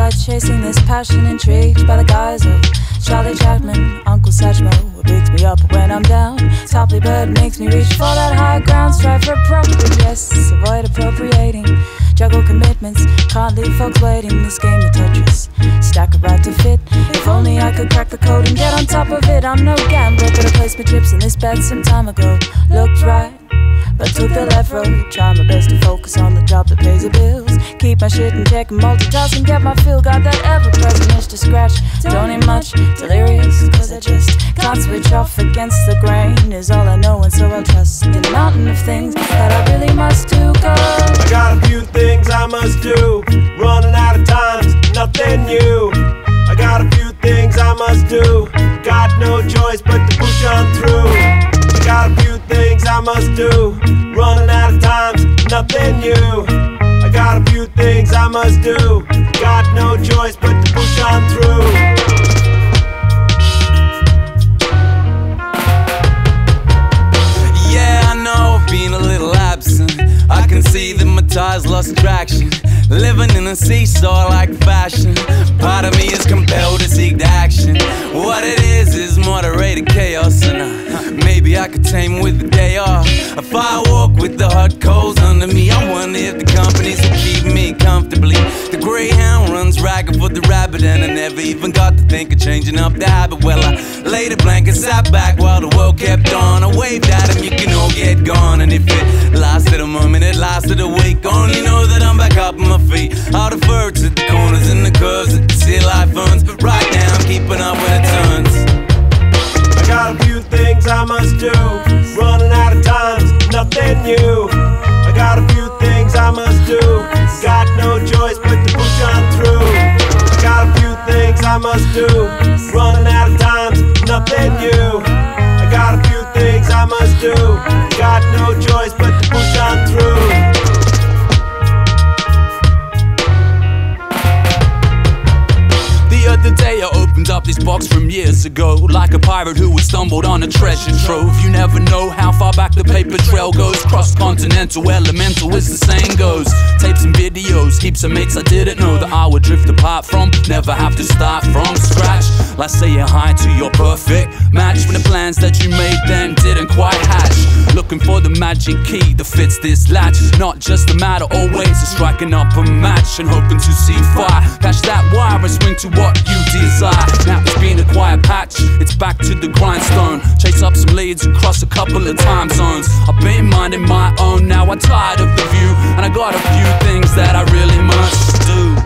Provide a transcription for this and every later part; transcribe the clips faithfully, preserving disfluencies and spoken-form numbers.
by chasing this passion, intrigued by the guise of Charlie Chaplin, Uncle Satchmo, who picks me up when I'm down. Topply bird makes me reach for that high ground, strive for progress, avoid appropriating, juggle commitments, can't leave folks waiting. This game of Tetris, stack it right to fit. If only I could crack the code and get on top of it. I'm no gambler, but I placed my chips in this bet some time ago. Looked right, but took the left road. Try my best to focus on the job that pays the bills. Keep my shit in check and multitask and get my feel. Got that ever-present itch to scratch. Don't need much, delirious, cause I just can't switch off against the grain. Is all I know, and so I'll trust in a mountain of things that I really must do. Cause I got a few things I must do, running out of time's nothing new. I got a few things I must do, got no choice but to push on through. I got a few things I must do, running out of time's nothing new. I got a few things I must do, got no choice but to push on through. Yeah, I know I've been a little absent. I can see that my ties lost traction. Living in a seesaw like fashion. Part of me is compelled to seek action. What it is is moderated chaos, and uh, maybe I could tame with the day off. If I walk with the hot coals under me, I wonder if the companies will keep me comfortably. The greyhound runs ragged for the rabbit, and I never even got to think of changing up the habit. Well, I laid a blanket, sat back while the world kept on. I waved at him, you can all get gone. And if it lasted a moment, it lasted a week. Only know that I'm back up on my feet. Out of birds at the corners and the curves at the sea life owns. Right now I'm keeping up with the turns. I got a few things I must do, running out of time's nothing new. I got a few things I must do, got no choice but to push on through. I got a few things I must do, running out of time's nothing new. I got a few things I must do, got no choice but to push on through. The other day I opened up this box from years ago, like a pirate who had stumbled on a treasure trove. You never know how far back the paper trail goes. Cross-continental, elemental as the saying goes. Tapes and videos, heaps of mates I didn't know that I would drift apart from. Never have to start from scratch. Like saying hi to your perfect match when the plans that you made then didn't quite hatch. Looking for the magic key that fits this latch. Not just a matter always of striking up a match and hoping to see fire. Catch that wire and swing to what you desire. Now it's been a quiet patch, it's back to the grindstone. Chase up some leads and cross a couple of time zones. I've been minding my own, now I'm tired of the view, and I got a few things that I really must do.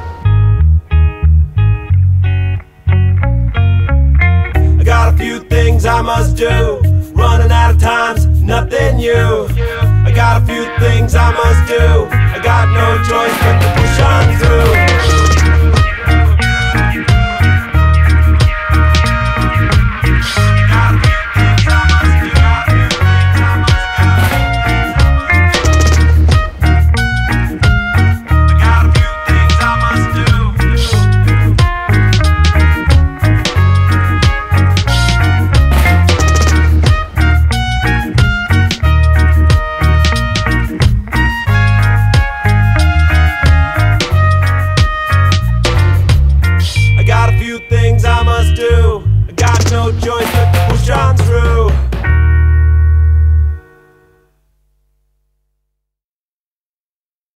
I got a few things I must do, running out of time's nothing new. I got a few things I must do, I got no choice but to push on through. I got no choice but to push on through.